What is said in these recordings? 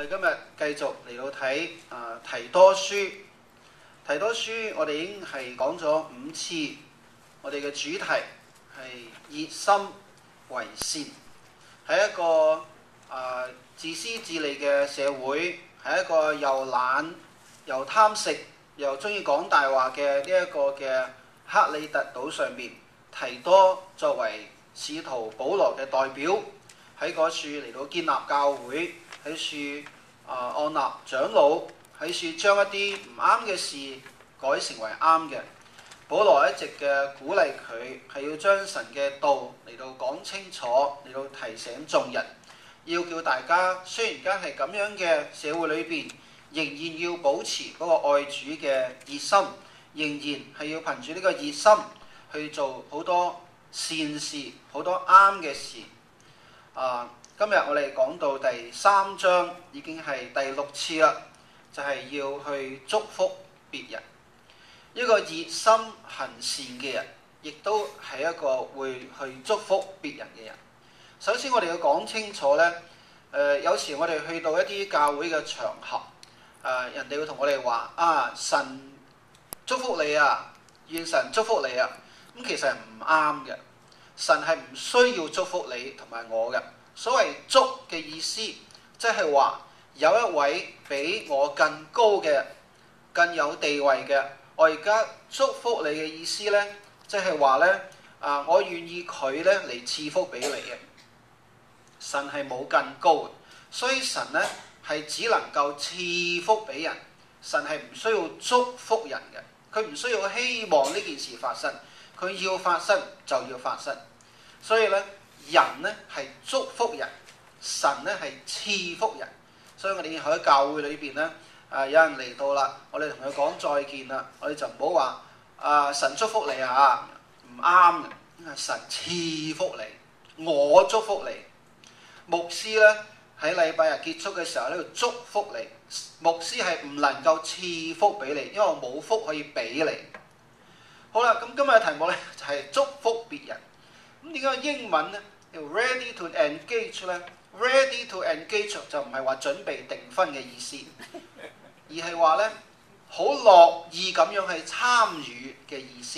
哋今日繼續嚟到睇提多書。提多書我哋已經係講咗5次，我哋嘅主題係熱心為善，係一個自私自利嘅社會，係一個又懶又貪食又中意講大話嘅呢一個嘅克里特島上面，提多作為使徒保羅嘅代表喺嗰處嚟到建立教會，喺處按立長老，喺處將一啲唔啱嘅事改成為啱嘅。保羅一直嘅鼓勵佢係要將神嘅道嚟到講清楚，嚟到提醒眾人，要叫大家雖然間係咁樣嘅社會裏邊，仍然要保持嗰個愛主嘅熱心，仍然係要憑住呢個熱心去做好多善事，好多啱嘅事。今日我哋講到第3章，已經係第6次啦，就係要去祝福別人。一個熱心行善嘅人，亦都係一個會去祝福別人嘅人。首先我哋要講清楚呢，有時我哋去到一啲教會嘅場合，人哋會同我哋話神祝福你啊，願神祝福你啊，咁其實係唔啱嘅。神係唔需要祝福你同埋我嘅。所謂祝嘅意思，即係話有一位比我更高嘅、更有地位嘅，我而家祝福你嘅意思呢，即係話呢，我願意佢呢嚟賜福俾你嘅。神係冇更高嘅，所以神呢係只能夠賜福俾人，神係唔需要祝福人嘅，佢唔需要希望呢件事發生，佢要發生就要發生。所以呢，人呢係祝福人，神呢係賜福人。所以我哋喺教會裏邊呢，有人嚟到啦，我哋同佢講再見啦，我哋就唔好話神祝福你啊，唔啱嘅，因為神賜福你，我祝福你。牧師呢喺禮拜日結束嘅時候喺度祝福你，牧師係唔能夠賜福俾你，因為我冇福可以俾你。好啦，咁今日嘅題目呢就係祝福別人。咁點解英文呢叫 ready to engage 呢？ ready to engage 就唔係話準備訂婚嘅意思，而係話呢好樂意咁樣去參與嘅意思，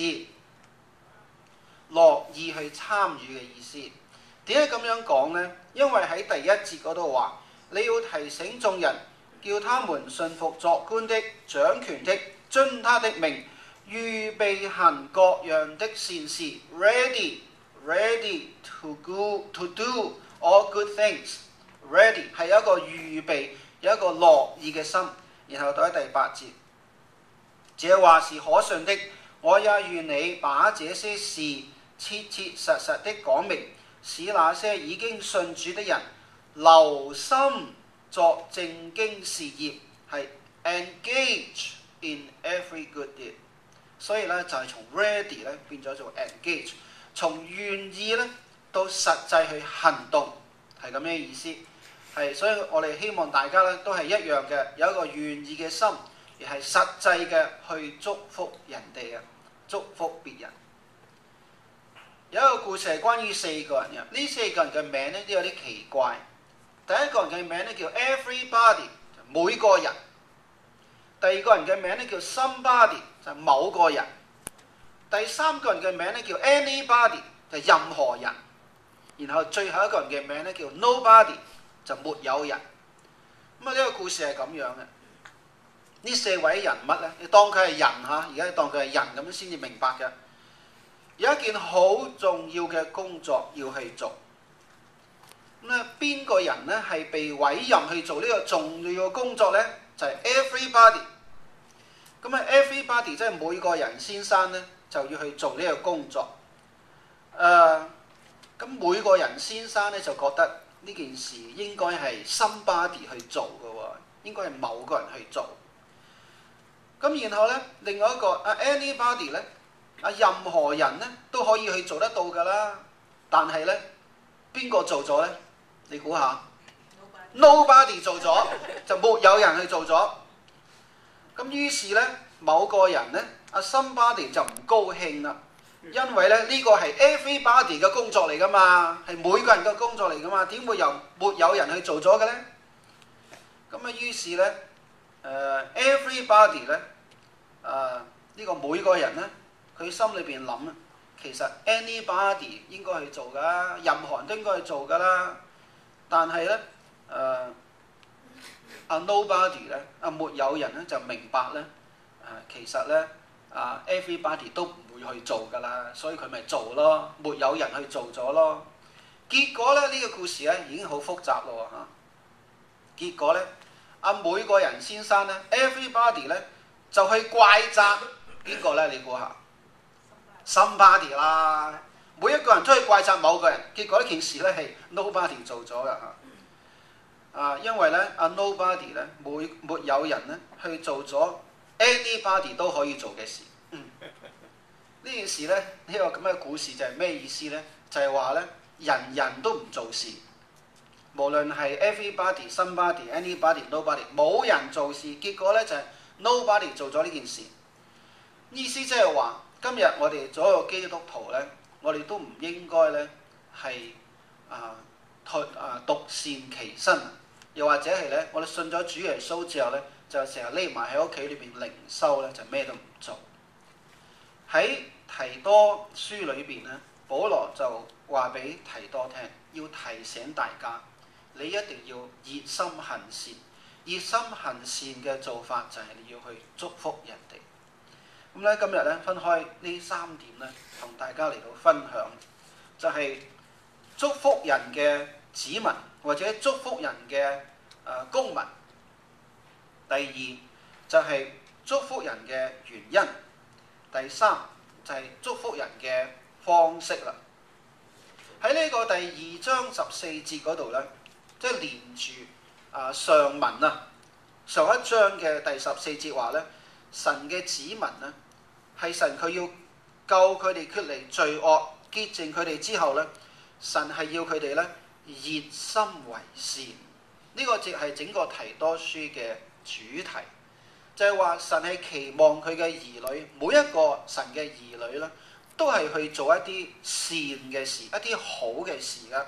樂意去參與嘅意思。點解咁樣講呢？因為喺第1節嗰度話，你要提醒眾人，叫他們信服作官的、掌權的，遵他的命，預備行各樣的善事 ，ready to do all good things。 ready 係有一個預備，有一個樂意嘅心。然後到喺第8節，這話是可信的，我也願你把這些事切切實實的講明，使那些已經信主的人留心作正經事業，係 engage in every good deed。所以咧就係從 ready 咧變咗做 engage， 從願意咧到實際去行動，係咁樣嘅意思。係，所以我哋希望大家咧都係一樣嘅，有一個願意嘅心，而係實際嘅去祝福人哋嘅，祝福別人。有一個故事係關於4個人嘅，呢4個人嘅名咧都有啲奇怪。第一個人嘅名咧叫 everybody， 每個人；第二個人嘅名咧叫 somebody， 就某個人；第3個人嘅名咧叫 anybody， 就任何人；然後最後一個人嘅名咧叫 nobody， 就沒有人。咁呢個故事係咁樣嘅。呢4位人物咧，你當佢係人嚇，而家當佢係人咁先至明白嘅。有一件好重要嘅工作要去做。咁咧，邊個人咧係被委任去做呢個重要嘅工作咧？就係 everybody。咁啊 everybody 即係每個人先生咧，就要去做呢個工作。咁每個人先生咧就覺得呢件事應該係 somebody 去做嘅喎，應該係某個人去做。咁然後咧，另外一個anybody 咧，任何人咧都可以去做得到㗎啦。但係咧，邊個做咗咧？你估下 ？Nobody 做咗，就沒有人去做咗。咁於是咧，某個人咧，somebody 就唔高興啦，因為咧呢個係 everybody 嘅工作嚟㗎嘛，係每個人嘅工作嚟㗎嘛，點會由沒有人去做咗嘅咧？ 咁於是咧everybody 咧呢個每個人咧，佢心裏邊諗啊，其實 anybody 應該去做噶，任何人都應該去做噶啦。但係咧nobody 咧沒有人咧就明白咧其實咧everybody 都唔會去做噶啦，所以佢咪做咯，沒有人去做咗咯。結果咧呢個故事咧已經好複雜咯嚇。結果咧每個人先生咧 everybody 咧就去怪責邊個咧？你估下？somebody 啦，每一個人都去怪責某個人，結果呢件事咧係 nobody 做咗噶嚇。因為咧nobody 咧沒有人咧去做咗 anybody 都可以做嘅事。呢件事咧呢個咁嘅故事就係咩意思咧？就係話咧人人都唔做事，無論係 everybody、somebody、anybody、nobody， 冇人做事，結果咧就係 nobody 做咗呢件事。意思即係話，今日我哋做一個基督徒咧，我哋都唔應該咧係獨善其身，又或者係咧我哋信咗主耶穌之後咧，就成日匿埋喺屋企裏邊靈修咧，就咩都唔做。喺提多書裏邊咧，保羅就話俾提多聽，要提醒大家，你一定要熱心行善。熱心行善嘅做法就係你要去祝福人哋。咁咧今日咧分開呢三點咧，同大家嚟到分享，就係祝福人嘅子民或者祝福人嘅公民。第二就係祝福人嘅原因。第三就係祝福人嘅方式啦。喺呢個第2章14節嗰度咧，即係連住上文上一章嘅第14節話咧，神嘅子民咧係神佢要救佢哋脫離罪惡，潔淨佢哋之後咧，神係要佢哋咧熱心為善。呢個就係整個提多書嘅主題，就係話神係期望佢嘅兒女，每一個神嘅兒女咧，都係去做一啲善嘅事，一啲好嘅事噶。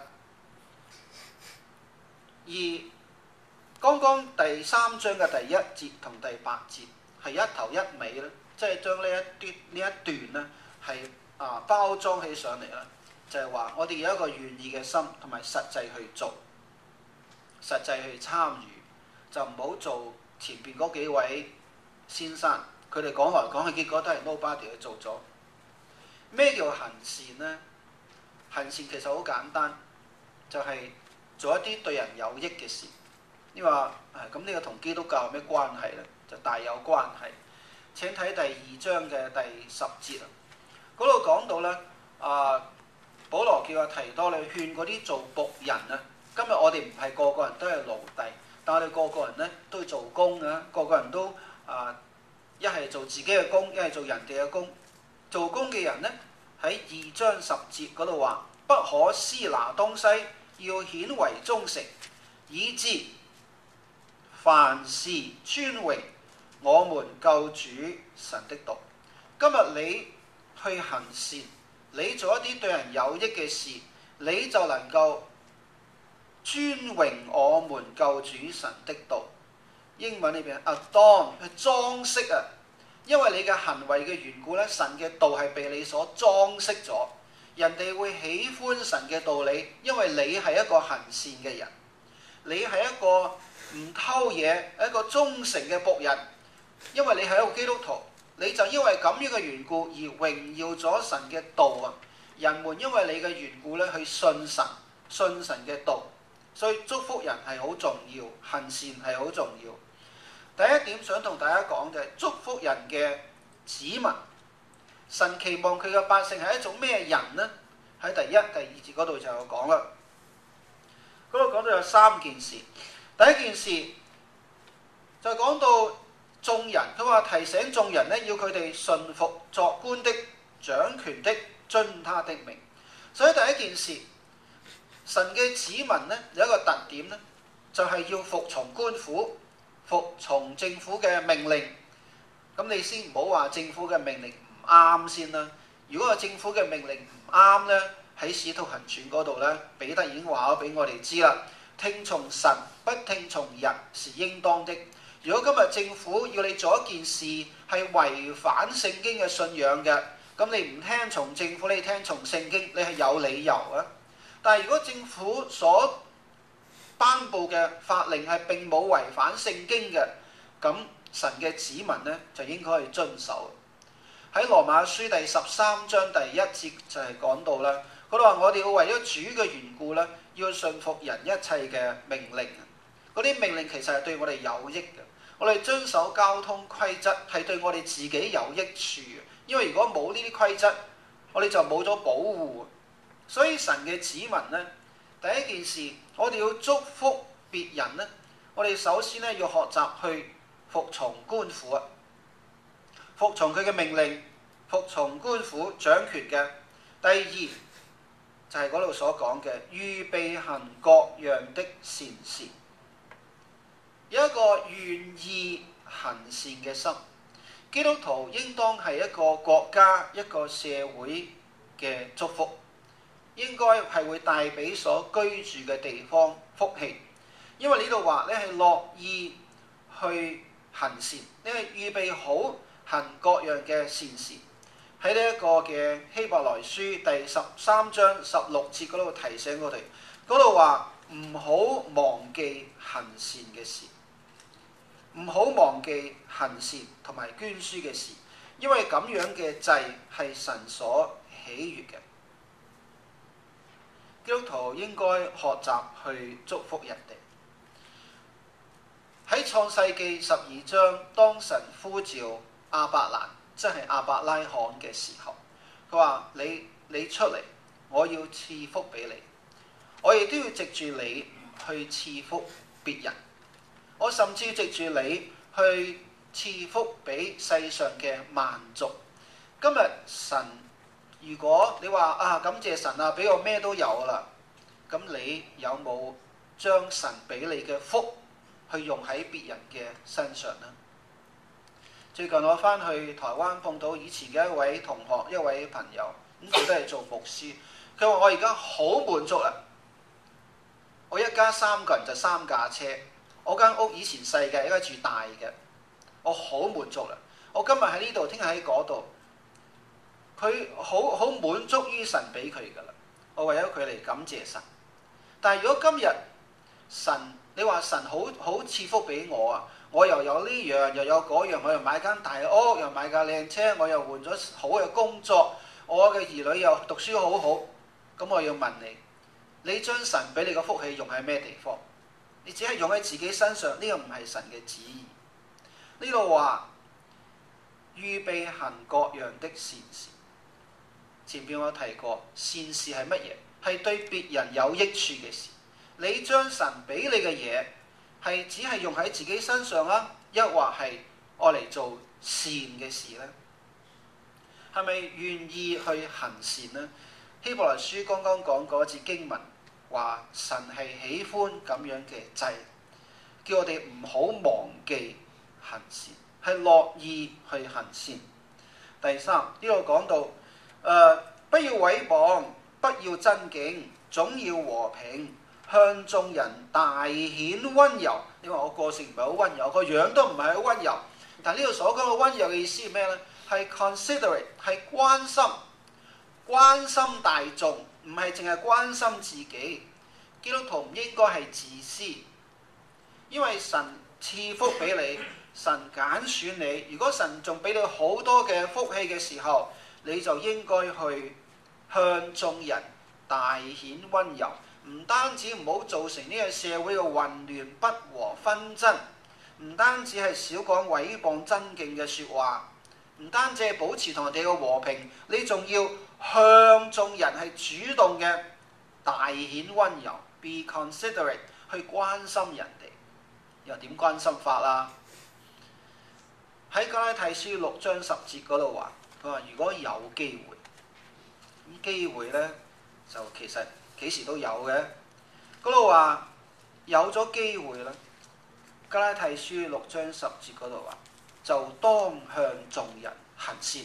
而剛剛第3章嘅第1節同第8節係一頭一尾咧，即係將呢一段咧係包裝起上嚟啦，就係話我哋有一個願意嘅心，同埋實際去做，實際去參與，就唔好做前邊嗰幾位先生，佢哋講來講去，結果都係 nobody 去做咗。咩叫行善呢？行善其實好簡單，就係做一啲對人有益嘅事。你話咁呢個同基督教有咩關係呢？就大有關係。請睇第2章嘅第10節嗰度講到咧，保羅叫阿提多你勸嗰啲做僕人啊。今日我哋唔係個個人都係奴隸，但我哋個個人咧都要做工啊，個個人都一係做自己嘅工，一係做人哋嘅工。做工嘅人咧喺2章10節嗰度話，不可私拿東西，要顯為忠誠，以致凡事尊榮我們救主神的道。今日你去行善，你做一啲對人有益嘅事，你就能夠尊榮我們救主神的道。英文裏邊 adorn 去裝飾啊，因為你嘅行為嘅緣故咧，神嘅道係被你所裝飾咗，人哋會喜歡神嘅道理，因為你係一個行善嘅人，你係一個唔偷嘢，一個忠誠嘅僕人，因為你係一個基督徒，你就因為咁樣嘅緣故而榮耀咗神嘅道啊！人們因為你嘅緣故咧去信神，信神嘅道，所以祝福人係好重要，行善係好重要。第一點想同大家講嘅係祝福人嘅子民，神期望佢嘅百姓係一種咩人呢？喺第1、第2節嗰度就有講啦。嗰度講到有3件事。第一件事就講到眾人，佢話提醒眾人咧，要佢哋順服作官的、掌權的，遵他的命。所以第一件事，神嘅子民咧有一個特點咧，就係要服從官府，服從政府嘅命令。咁你先唔好話政府嘅命令唔啱先啦。如果個政府嘅命令唔啱咧，喺使徒行傳嗰度咧，彼得已經話咗俾我哋知啦。 聽從神不聽從人是應當的。如果今日政府要你做一件事係違反聖經嘅信仰嘅，咁你唔聽從政府，你聽從聖經，你係有理由啊。但係如果政府所頒布嘅法令係並冇違反聖經嘅，咁神嘅子民呢，就應該去遵守。喺羅馬書第13章第1節就係講到啦，佢話我哋要為咗主嘅緣故咧，要順服人一切嘅命令。嗰啲命令其實係對我哋有益嘅，我哋遵守交通規則係對我哋自己有益處嘅。因為如果冇呢啲規則，我哋就冇咗保護。所以神嘅子民呢，第一件事我哋要祝福別人呢，我哋首先咧要學習去服從官府啊，服從佢嘅命令，服從官府掌權嘅。第二就係嗰度所講嘅預備行各樣的善事，有一個願意行善嘅心。基督徒應當係一個國家、一個社會嘅祝福，應該係會帶俾所居住嘅地方福氣。因為呢度話你係樂意去行善，你係預備好行各樣嘅善事。喺呢一個嘅希伯來書第13章16節嗰度提醒我哋，嗰度話唔好忘記行善嘅事，唔好忘記行善同埋捐輸嘅事，因為咁樣嘅祭係神所喜悅嘅。基督徒應該學習去祝福人哋。喺創世記12章，當神呼召亞伯蘭，即係亞伯拉罕嘅時候，佢話你出嚟，我要賜福俾你，我亦都要藉住你去賜福別人，我甚至要藉住你去賜福俾世上嘅萬族。今日神，如果你話感謝神啊，俾我咩都有啦，咁你有冇將神俾你嘅福去用喺別人嘅身上呢？最近我翻去台灣碰到以前嘅一位同學，一位朋友，咁佢都係做牧師。佢話我而家好滿足啦，我一家3個人就3架車，我間屋以前細嘅，而家住大嘅，我好滿足啦。我今日喺呢度，聽日喺嗰度，佢好滿足於神俾佢噶啦。我為咗佢嚟感謝神。但係如果今日神，你話神好賜福俾我啊，我又有呢樣又有嗰樣，我又買間大屋，又買架靚車，我又換咗好嘅工作，我嘅兒女又讀書好好，咁我要問你，你將神俾你嘅福氣用喺咩地方？你只係用喺自己身上，呢個唔係神嘅旨意。呢度話預備行各樣的善事，前面我提過，善事係乜嘢？係對別人有益處嘅事。你將神俾你嘅嘢係只係用喺自己身上啊，抑或係愛嚟做善嘅事呢？係咪願意去行善呢？希伯來書剛剛講嗰節經文話神係喜歡咁樣嘅祭，叫我哋唔好忘記行善，係樂意去行善。第三，呢度講到不要毀謗，不要爭競，總要和平，向眾人大顯溫柔。你話我個性唔係好溫柔，個樣都唔係好溫柔，但係呢度所講嘅溫柔嘅意思係咩呢？係 considerate， 係關心大眾，唔係淨係關心自己。基督徒唔應該係自私，因為神賜福俾你，神揀選你。如果神仲俾你好多嘅福氣嘅時候，你就應該去向眾人大顯溫柔。唔單止唔好造成呢個社會嘅混亂、不和紛爭，唔單止係少講毀謗爭競嘅説話，唔單止係保持同人哋嘅和平，你仲要向眾人係主動嘅大顯溫柔 ，be considerate， 去關心人哋。又點關心法啦？喺加拉太書6章10節嗰度話，佢話如果有機會，咁機會呢，就其實幾時都有嘅。嗰度話有咗機會啦，加拉太書6章10節嗰度話，就當向眾人行善。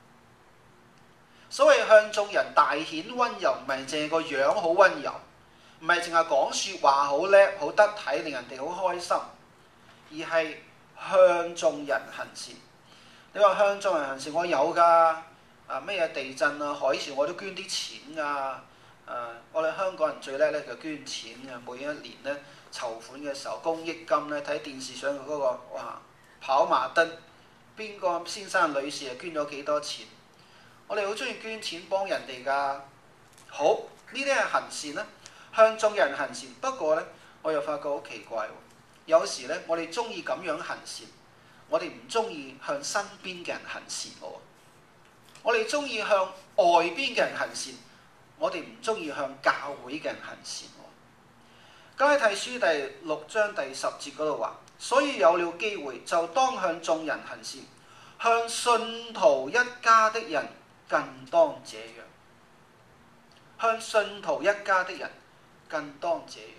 所謂向眾人大顯溫柔，唔係淨係個樣好溫柔， 唔係淨係講説話好叻、好得體，令人哋好開心，而係向眾人行善。你話向眾人行善，我有㗎。咩嘢地震啊、海嘯我都捐啲錢㗎。我哋香港人最叻咧就捐錢嘅，每一年咧籌款嘅時候，公益金咧睇電視上嘅嗰個哇跑馬燈，邊個先生女士係捐咗幾多錢？我哋好中意捐錢幫人哋㗎。好，呢啲係行善啦，向眾人行善。不過咧，我又發覺好奇怪喎，有時咧我哋中意咁樣行善，我哋唔中意向身邊嘅人行善喎。我哋中意向外邊嘅人行善，我哋唔中意向教會嘅人行善喎。加拉太書第6章第10節嗰度話：所以有了機會，就當向眾人行善，向信徒一家的人更當這樣。向信徒一家的人更當這樣。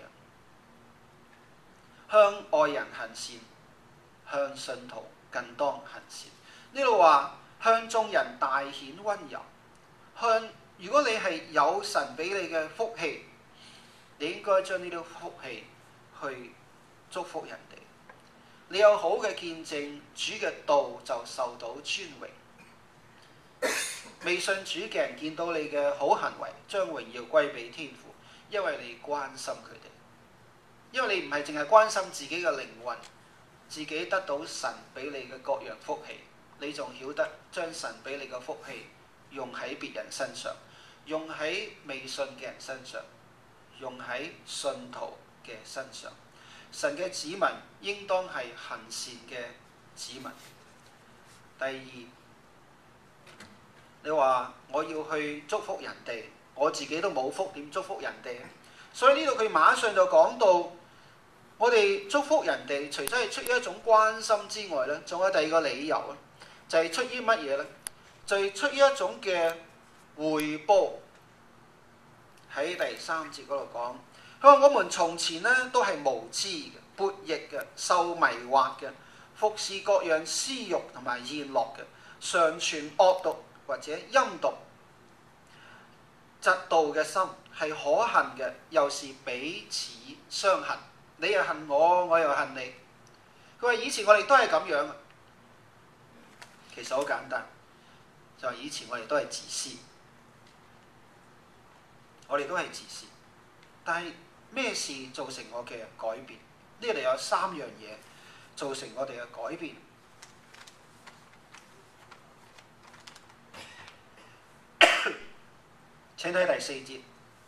向外人行善，向信徒更當行善。呢度話向眾人大顯温柔。如果你係有神俾你嘅福氣，你應該將呢啲福氣去祝福人哋。你有好嘅見證，主嘅道就受到尊榮。未信主嘅人見到你嘅好行為，將榮耀歸俾天父，因為你關心佢哋。因為你唔係淨係關心自己嘅靈魂，自己得到神俾你嘅各樣福氣，你仲曉得將神俾你嘅福氣用喺別人身上，用喺未信嘅人身上，用喺信徒嘅身上。神嘅子民應當係行善嘅子民。第二，你話我要去祝福人哋，我自己都冇福，點祝福人哋？所以呢度佢馬上就講到，我哋祝福人哋，除咗係出於一種關心之外咧，仲有第二個理由咧，就係出於乜嘢咧？就係出於一種嘅回報。喺第3節嗰度講，佢話我們從前咧都係無知嘅、悖逆嘅、受迷惑嘅，服侍各樣私欲同埋宴樂嘅，常存惡毒或者陰毒、嫉妒嘅心，係可恨嘅，又是彼此相恨。你又恨我，我又恨你。佢話以前我哋都係咁樣，其實好簡單，就係以前我哋都係自私，我哋都係自私。但係咩事造成我嘅改變？呢度有3樣嘢造成我哋嘅改變。請睇第4節。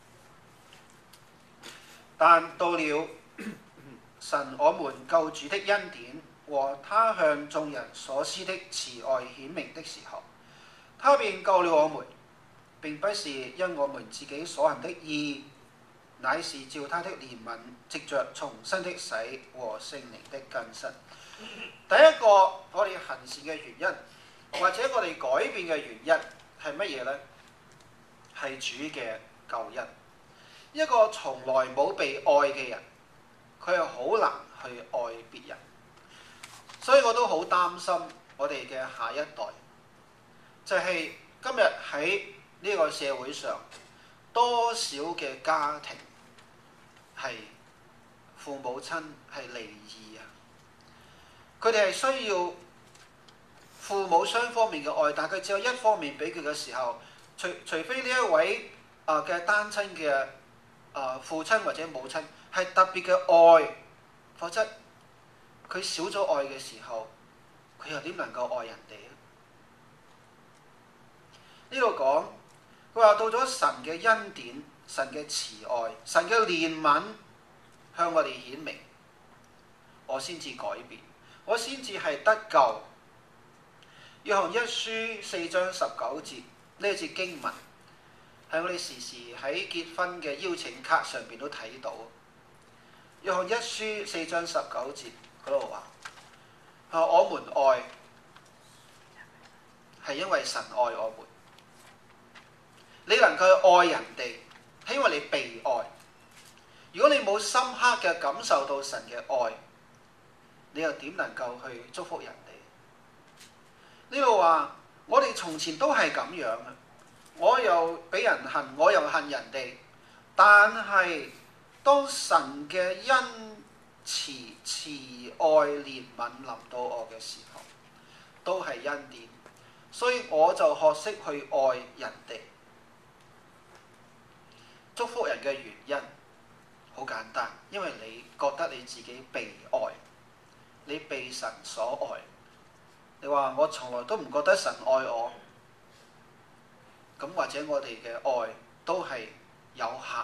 但到了神我們救主的恩典和他向眾人所施的慈愛顯明的時候，他便救了我們，並不是因我們自己所行的義，乃是照他的憐憫，藉着重生的洗和聖靈的更新。第一個我哋行善嘅原因，或者我哋改變嘅原因係乜嘢呢？係主嘅救恩。一個從來冇被愛嘅人，佢係好難去愛別人。所以我都好擔心我哋嘅下一代，就係今日喺呢個社會上，多少嘅家庭係父母親係離異啊！佢哋係需要父母雙方面嘅愛，但佢只有一方面俾佢嘅時候，除非呢一位嘅單親嘅父親或者母親係特別嘅愛，否則佢少咗愛嘅時候，佢又點能夠愛人哋咧？呢度講，佢話到咗神嘅恩典、神嘅慈愛、神嘅憐憫向我哋顯明，我先至改變，我先至係得救。約翰一書4章19節呢一節經文，係我哋時時喺結婚嘅邀請卡上邊都睇到。約翰一書4章19節嗰度話：我們愛係因為神愛我們。你能夠愛人哋，係因為你被愛。如果你冇深刻嘅感受到神嘅愛，你又點能夠去祝福人哋？呢度話我哋從前都係咁樣嘅，我又俾人恨，我又恨人哋。但係當神嘅恩慈、慈愛、憐憫臨到我嘅時候，都係恩典。所以我就學識去愛人哋。祝福人嘅原因好簡單，因為你覺得你自己被愛，你被神所愛。你話我從來都唔覺得神愛我，咁或者我哋嘅愛都係有限。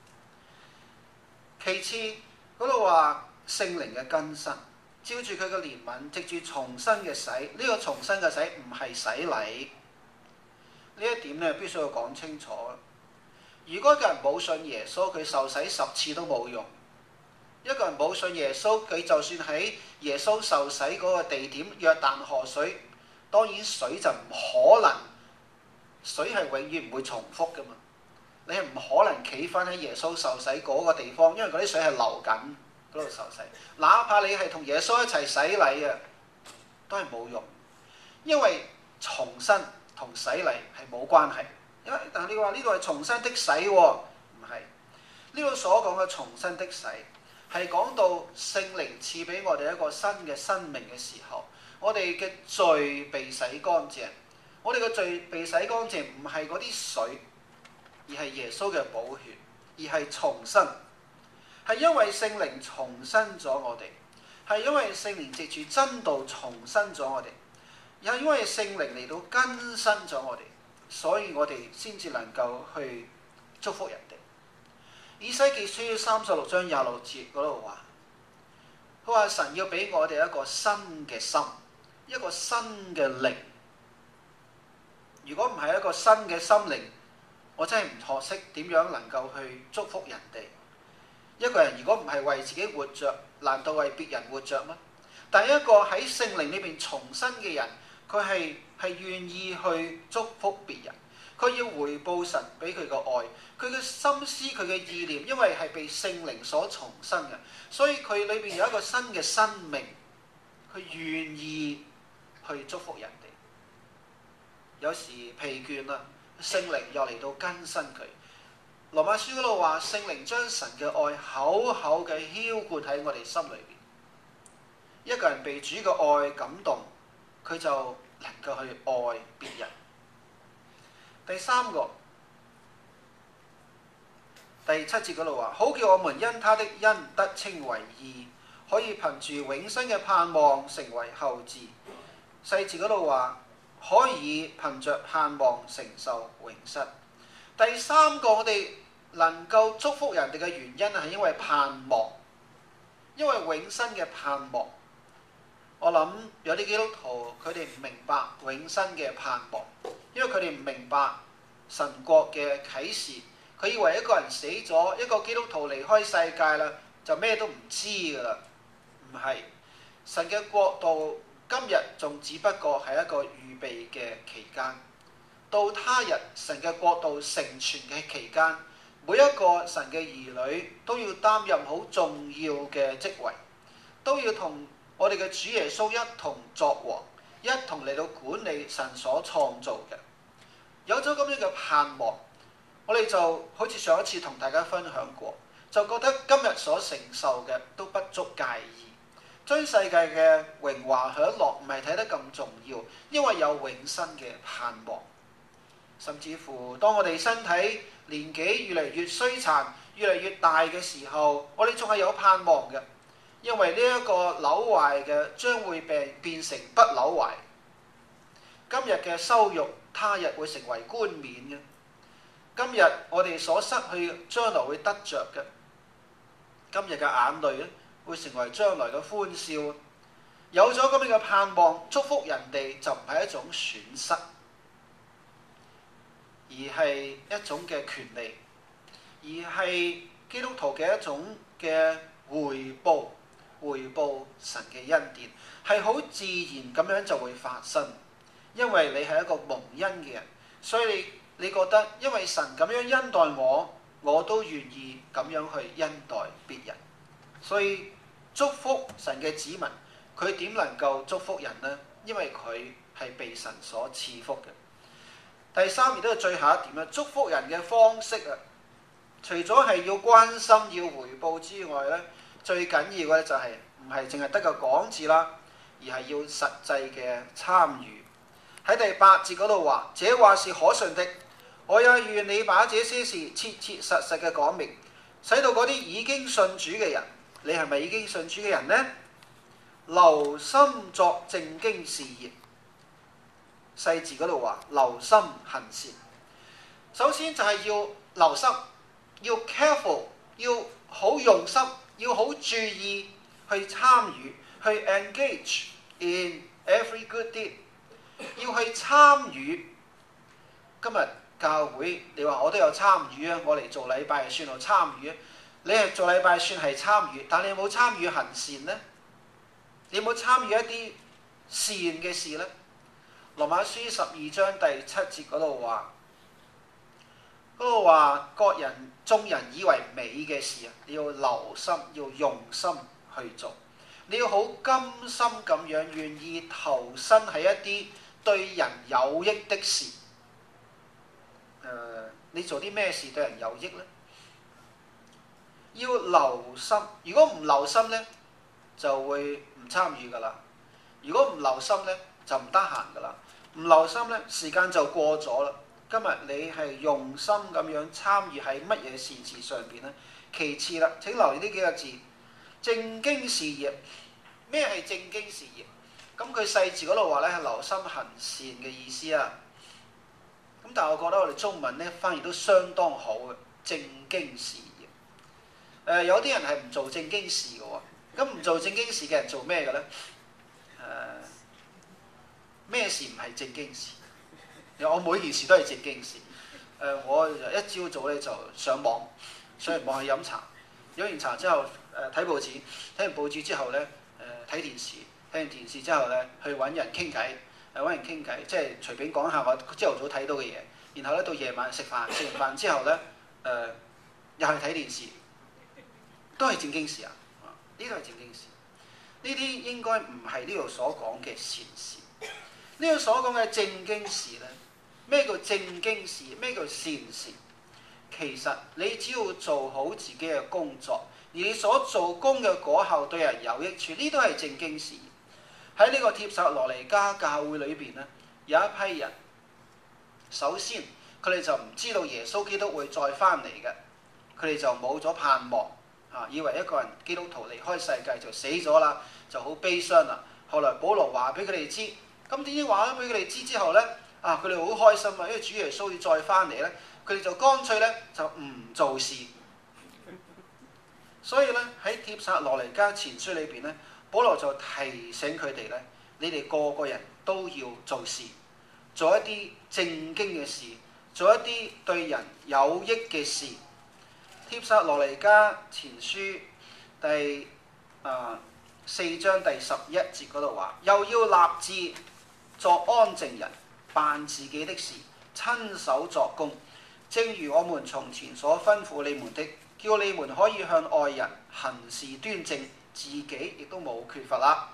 其次嗰度話聖靈嘅更新，照住佢嘅憐憫，藉住重生嘅洗。呢個重生嘅洗唔係洗禮，呢一點咧必須要講清楚。如果一個人冇信耶穌，佢受洗10次都冇用。一個人冇信耶穌，佢就算喺耶穌受洗嗰個地點約旦河水，當然水就唔可能，水係永遠唔會重複噶嘛。你係唔可能企翻喺耶穌受洗嗰個地方，因為嗰啲水係流緊嗰度受洗。哪怕你係同耶穌一齊洗禮啊，都係冇用，因為重生同洗禮係冇關係。但係你話呢度係重生的洗喎，唔係。呢度所講嘅重生的洗係講到聖靈賜俾我哋一個新嘅生命嘅時候，我哋嘅罪被洗乾淨。我哋嘅罪被洗乾淨唔係嗰啲水，而係耶穌嘅寶血，而係重生。係因為聖靈重生咗我哋，係因為聖靈藉住真道重生咗我哋，又係因為聖靈嚟到更新咗我哋，所以我哋先至能夠去祝福人哋。以西結書36章26節嗰度話，佢話神要俾我哋一個新嘅心，一個新嘅靈。如果唔係一個新嘅心靈，我真係唔學識點樣能夠去祝福人哋。一個人如果唔係為自己活着，難道為別人活着嗎？但係一個喺聖靈裏邊重生嘅人，佢係願意去祝福別人，佢要回報神俾佢嘅愛，佢嘅心思、佢嘅意念，因為係被聖靈所重生嘅，所以佢裏邊有一個新嘅生命，佢願意去祝福人哋。有時疲倦啦，聖靈又嚟到更新佢。羅馬書嗰度話，聖靈將神嘅愛厚厚嘅澆灌喺我哋心裏邊。一個人被主嘅愛感動，佢就能夠去愛別人。第三個，第7節嗰度話，好叫我們因他的恩得稱為義，可以憑住永生嘅盼望成為後嗣。細節嗰度話，可以憑着盼望承受永生。第三個，我哋能夠祝福人哋嘅原因係因為盼望，因為永生嘅盼望。我諗有啲基督徒佢哋唔明白永生嘅盼望，因為佢哋唔明白神國嘅啟示。佢以為一個人死咗，一個基督徒離開世界啦，就咩都唔知㗎啦。唔係，神嘅國度今日仲只不過係一個預備嘅期間，到他日神嘅國度成全嘅期間，每一個神嘅兒女都要擔任好重要嘅職位，都要同我哋嘅主耶穌一同作王，一同嚟到管理神所創造嘅。有咗咁樣嘅盼望，我哋就好似上一次同大家分享過，就覺得今日所承受嘅都不足介意，將世界嘅榮華享樂唔係睇得咁重要，因為有永生嘅盼望。甚至乎當我哋身體年紀越嚟越衰殘、越嚟越大嘅時候，我哋仲係有盼望嘅，因為呢一個朽壞嘅將會變成不朽壞。今日嘅羞辱，他日會成為冠冕嘅。今日我哋所失去，將來會得着嘅。今日嘅眼淚咧，會成為將來嘅歡笑。有咗咁樣嘅盼望，祝福人哋就唔係一種損失，而係一種嘅權利，而係基督徒嘅一種嘅回報神嘅恩典，係好自然咁樣就會發生。因為你係一個蒙恩嘅人，所以你覺得因為神咁樣恩待我，我都願意咁樣去恩待別人。所以祝福神嘅子民，佢點能夠祝福人呢？因為佢係被神所賜福嘅。第三，亦都係最後一點啦，祝福人嘅方式啊， 除咗係要關心、要回報之外咧，最緊要嘅咧就係唔係淨係得個講字啦，而係要實際嘅參與。喺第8節嗰度話：這話是可信的，我也願你把這些事切切實實嘅講明，使到嗰啲已經信主嘅人，你係咪已經信主嘅人呢？留心作正經事業。細字嗰度話留心行善。首先就係要留心，要 careful， 要好用心，要好注意去參與，去 engage in every good deed， 要去參與。今日教會你話我都有參與啊，我嚟做禮拜算係參與啊。你係做禮拜算係參與，但你有冇參與行善呢？你有冇參與一啲善嘅事呢？羅馬書12章第7節嗰度話，眾人以為美嘅事啊，你要留心，要用心去做，你要好甘心咁樣願意投身喺一啲對人有益的事。你做啲咩事對人有益呢？要留心，如果唔留心呢，就會唔參與噶啦。如果唔留心呢，就唔得閒噶啦。唔留心呢，時間就過咗啦。今日你係用心咁樣參與喺乜嘢善事上邊呢？其次啦，請留意呢幾個字：正經事業。咩係正經事業？咁佢細字嗰度話咧係留心行善嘅意思啊。咁但係我覺得我哋中文咧翻譯都相當好嘅，正經事業。有啲人係唔做正經事嘅喎。咁唔做正經事嘅人做咩嘅咧？咩事唔係正經事？我每件事都係正經事。我一朝早咧就上網去飲茶，飲完茶之後睇報紙，睇完報紙之後咧睇電視，睇完電視之後咧去揾人傾偈，即係隨便講下我朝頭早睇到嘅嘢。然後咧到夜晚食飯，食完飯之後咧又係睇電視，都係正經事啊！呢個係正經事，呢啲應該唔係呢度所講嘅善事。呢度所講嘅正經事咧，咩叫正經事？咩叫善事？其實你只要做好自己嘅工作，而你所做工嘅果效對人有益處，呢都係正經事。喺呢個帖撒羅尼迦教會裏邊咧，有一批人，首先佢哋就唔知道耶穌基督會再翻嚟嘅，佢哋就冇咗盼望，以為一個人基督徒離開世界就死咗啦，就好悲傷啦。後來保羅話俾佢哋知，咁點知話咗俾佢哋知之後咧，佢哋好開心啊，因為主耶穌要再翻嚟咧，佢哋就乾脆咧就唔做事。所以咧喺帖撒羅尼迦前書裏邊咧，保羅就提醒佢哋咧，你哋個個人都要做事，做一啲正經嘅事，做一啲對人有益嘅事。帖撒羅尼迦前書第4章第11節嗰度話，又要立志作安靜人，辦自己的事，親手作工，正如我們從前所吩咐你們的，叫你們可以向外人行事端正，自己亦都冇缺乏啦。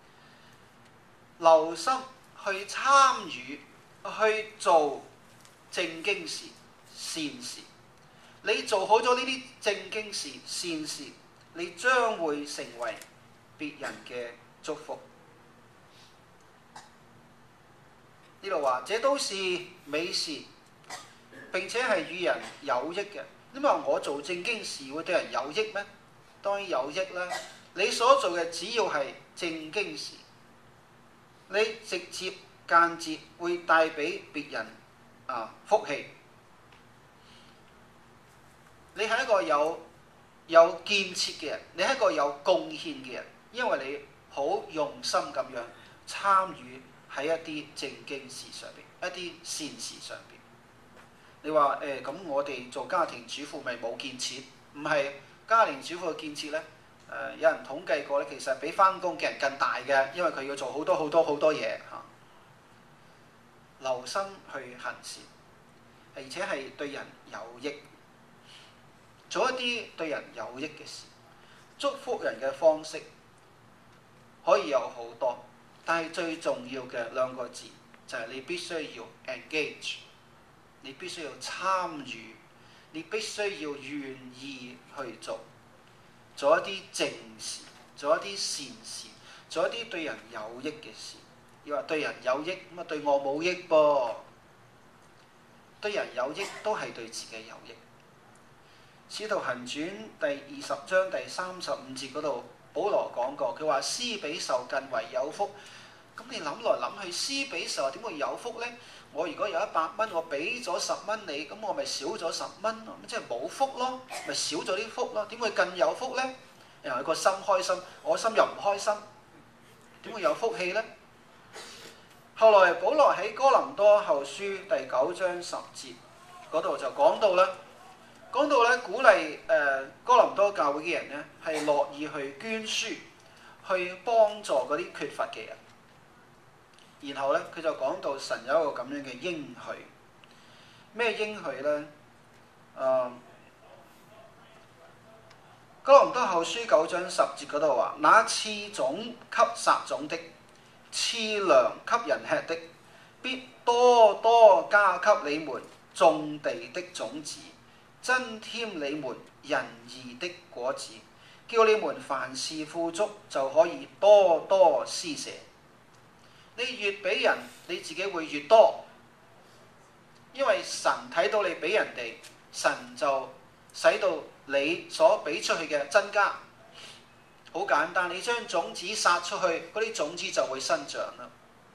留心去參與，去做正經事、善事。你做好咗呢啲正經事、善事，你將會成為別人嘅祝福。呢度話，這都是美事，並且係與人有益嘅。因為我做正經事會對人有益咩？當然有益啦。你所做嘅只要係正經事，你直接間接會帶俾別人福氣。你係一個有建設嘅人，你係一個有貢獻嘅人，因為你好用心咁樣參與喺一啲正經事上邊，一啲善事上邊。你話咁我哋做家庭主婦咪冇建設？唔係，家庭主婦嘅建設咧，有人統計過咧，其實比返工嘅人更大嘅，因為佢要做好多嘢嚇。留心去行善，而且係對人有益。做一啲對人有益嘅事，祝福人嘅方式可以有好多，但係最重要嘅兩個字就係你必須要 engage， 你必須要參與， 你必須要願意去做一啲正事，做一啲善事，做一啲對人有益嘅事。要話對人有益，咁啊對我冇益噃。對人有益都係對自己有益。使徒行傳第20章第35節嗰度，保羅講過，佢話施比受更為有福。咁你諗來諗去，施比受點會有福呢？我如果有100蚊，我俾咗10蚊你，咁我咪少咗10蚊咯，咁即係冇福咯，咪少咗啲福咯。點會更有福呢？又係個心開心，我心又唔開心，點會有福氣呢？後來保羅喺哥林多後書第9章10節嗰度就講到咧，鼓勵哥林多教會嘅人咧係樂意去捐輸，去幫助嗰啲缺乏嘅人。然後咧佢就講到神有一個咁樣嘅應許，咩應許咧？哥林多後書9章10節嗰度話：那賜種給撒種的，賜糧給人吃的，必多多加給你們種地的種子，增添你們仁義的果子，叫你們凡事富足，就可以多多施捨。你越俾人，你自己會越多，因為神睇到你俾人哋，神就使到你所俾出去嘅增加。好簡單，你將種子撒出去，嗰啲種子就會生長啦。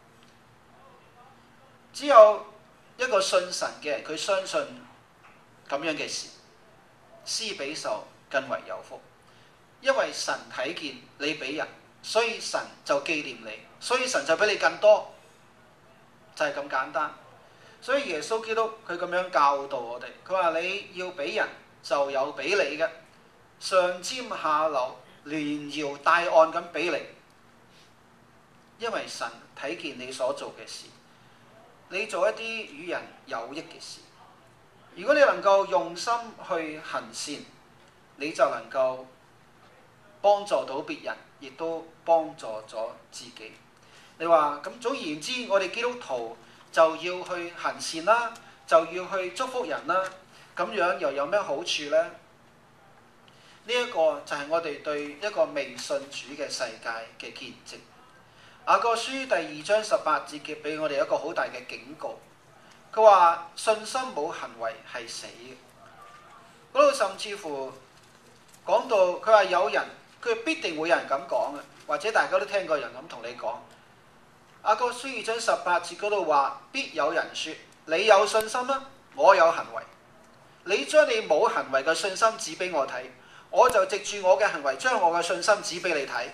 只有一個信神嘅人，佢相信咁樣嘅事，施比受更為有福，因為神睇見你俾人，所以神就紀念你，所以神就俾你更多，就係咁簡單。所以耶穌基督佢咁樣教導我哋，佢話你要俾人就有俾你嘅，上尖下流，連搖帶按咁俾你，因為神睇見你所做嘅事，你做一啲與人有益嘅事。如果你能夠用心去行善，你就能夠幫助到別人，亦都幫助咗自己。你話咁總而言之，我哋基督徒就要去行善啦，就要去祝福人啦，咁樣又有咩好處呢？呢一個就係我哋對一個未信主嘅世界嘅見證。雅各書第2章18節嘅俾我哋一個好大嘅警告。佢話信心冇行為係死嘅。嗰度甚至乎講到佢話有人，佢必定會有人咁講嘅，或者大家都聽過人咁同你講。雅各書2章18節嗰度話，必有人說：你有信心啊，我有行為。你將你冇行為嘅信心指俾我睇，我就藉住我嘅行為將我嘅信心指俾你睇。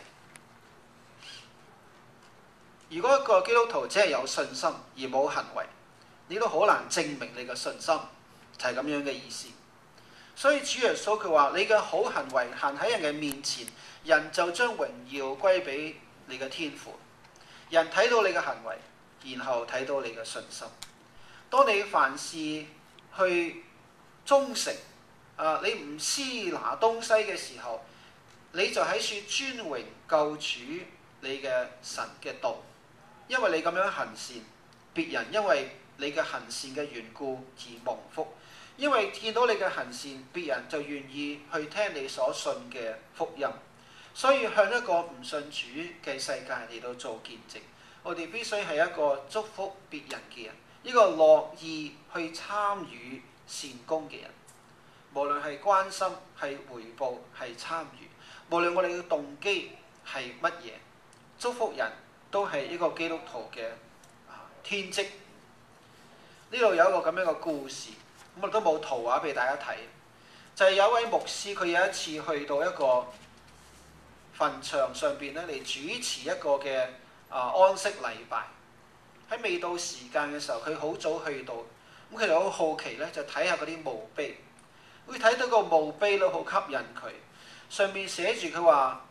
如果一個基督徒只係有信心而冇行為，你都好難證明你嘅信心，就係咁樣嘅意思。所以主耶穌佢話：你嘅好行為行喺人嘅面前，人就將榮耀歸俾你嘅天父。人睇到你嘅行為，然後睇到你嘅信心。當你凡事去忠誠，你唔私拿東西嘅時候，你就喺處尊榮救主你嘅神嘅道。因為你咁樣行善，別人因為你嘅行善嘅緣故而蒙福。因為見到你嘅行善，別人就願意去聽你所信嘅福音。所以向一個唔信主嘅世界嚟到做見證，我哋必須係一個祝福別人嘅人，一個樂意去參與善功嘅人。無論係關心、係回報、係參與，無論我哋嘅動機係乜嘢，祝福人都係一個基督徒嘅天職。呢度有一個咁樣嘅故事，咁我都冇圖畫俾大家睇，就係有一位牧師，佢有一次去到一個墳場上邊咧嚟主持一個嘅安息禮拜。喺未到時間嘅時候，佢好早去到，咁佢就好好奇咧，就睇下嗰啲墓碑。佢睇到個墓碑都好吸引佢，上面寫住佢話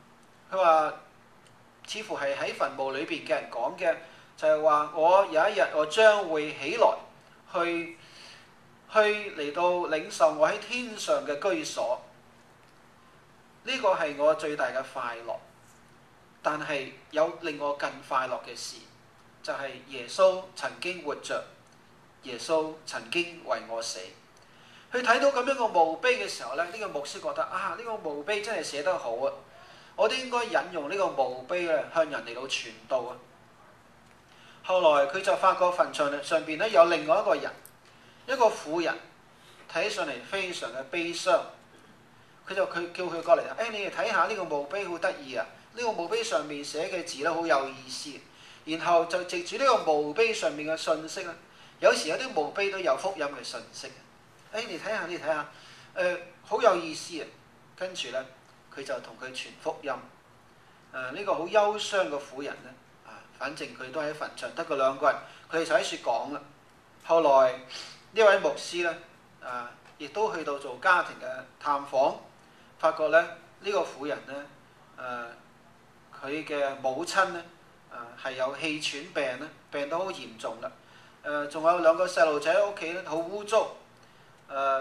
似乎係喺墳墓裏邊嘅人講嘅，就係話我有一日我將會起來去嚟到領受我喺天上嘅居所。呢個係我最大嘅快樂，但係有令我更快樂嘅事，就係耶穌曾經活着，耶穌曾經為我死。 佢睇到咁樣個墓碑嘅時候咧，呢個牧師覺得啊，呢個墓碑真係寫得好啊！我都應該引用呢個墓碑咧，向人嚟到傳道啊！後來佢就發覺墳場上邊咧有另外一個人，一個婦人，睇上嚟非常嘅悲傷。佢叫佢過嚟啊！你哋睇下呢個墓碑好得意啊！呢個墓碑上面寫嘅字咧好有意思。然後就藉住呢個墓碑上面嘅信息咧，有時有啲墓碑都有福音嘅信息。你睇下，你睇下，好有意思啊！跟住咧，佢就同佢傳福音。呢個好憂傷嘅婦人咧，反正佢都喺墳場得個兩個人，佢哋就喺處講啦。後來呢位牧師咧，亦都去到做家庭嘅探訪，發覺咧呢個婦人咧，佢嘅母親咧，係有氣喘病咧，病得好嚴重啦。仲有兩個細路仔喺屋企咧，好污糟。而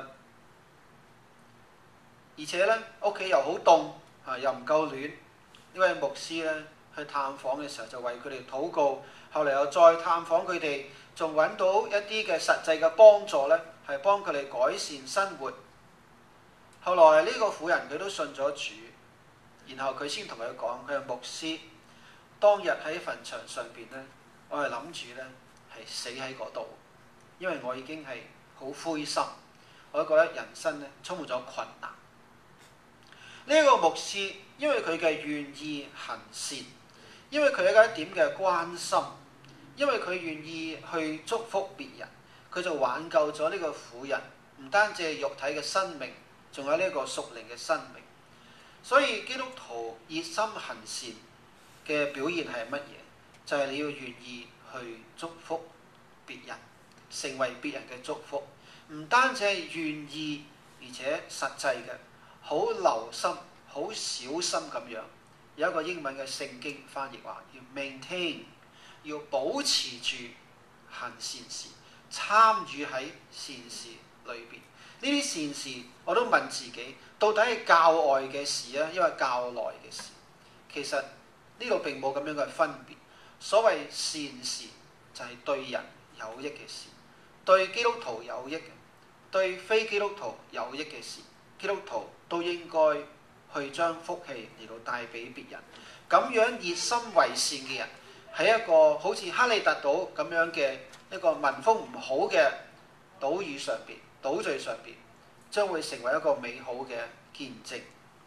且咧屋企又好凍，又唔夠暖。呢位牧師咧去探訪嘅時候就為佢哋禱告，後嚟又再探訪佢哋，仲揾到一啲嘅實際嘅幫助咧，係幫佢哋改善生活。後來呢個婦人佢都信咗主，然後佢先同佢講，佢係牧師，當日喺墳場上邊咧，我係諗住咧係死喺嗰度，因為我已經係好灰心，我都覺得人生咧充滿咗困難。呢個牧師因為佢嘅願意行善，因為佢有一點嘅關心，因為佢願意去祝福別人，佢就挽救咗呢個婦人，唔單止係肉體嘅生命，仲有呢個屬靈嘅生命。所以基督徒熱心行善嘅表現係乜嘢？就係你要願意去祝福別人，成為別人嘅祝福。唔單止係願意，而且實際嘅，好留心、好小心咁樣。有一個英文嘅聖經翻譯話，要 maintain， 要保持住行善事，參與喺善事裏邊。呢啲善事我都問自己，到底係教外嘅事啊，因為教內嘅事？其實呢度並冇咁樣嘅分別。所謂善事就係對人有益嘅事，對基督徒有益嘅，對非基督徒有益嘅事，基督徒都應該去將福氣嚟到帶俾別人。咁樣熱心為善嘅人，喺一個好似哈利特島咁樣嘅一個民風唔好嘅島嶼上邊、島嶼上邊，將會成為一個美好嘅見證。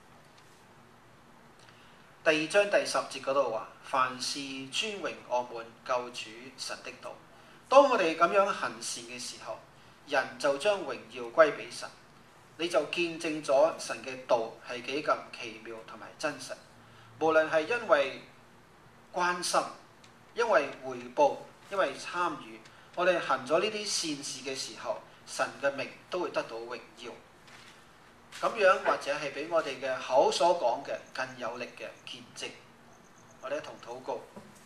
第2章第10節嗰度話：凡事尊榮我們救主神的道。當我哋咁樣行善嘅時候，人就將榮耀歸俾神，你就見證咗神嘅道係幾咁奇妙同埋真實。無論係因為關心、因為回報、因為參與，我哋行咗呢啲善事嘅時候，神嘅名都會得到榮耀。咁樣或者係比我哋嘅口所講嘅更有力嘅見證。我哋一同禱告。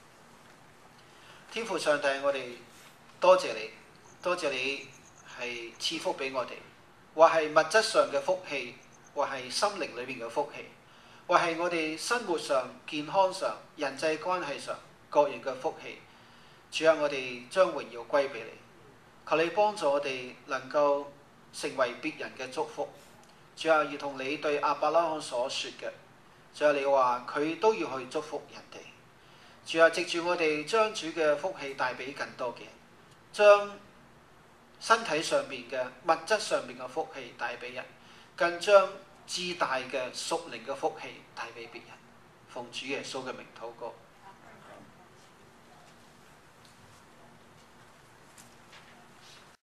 天父上帝，我哋多謝你，多謝你係賜福俾我哋，或係物質上嘅福氣，或係心靈裏面嘅福氣，或係我哋生活上、健康上、人際關係上各樣嘅福氣。主啊，我哋將榮耀歸俾你，求你幫助我哋能夠成為別人嘅祝福。主啊，如同你對亞伯拉罕所說嘅，主啊，你話佢都要去祝福人哋。主啊，藉住我哋將主嘅福氣帶俾更多嘅人，將身體上面嘅物質上面嘅福氣帶俾人，更將至大嘅屬靈嘅福氣帶俾別人。奉主耶穌嘅名禱告。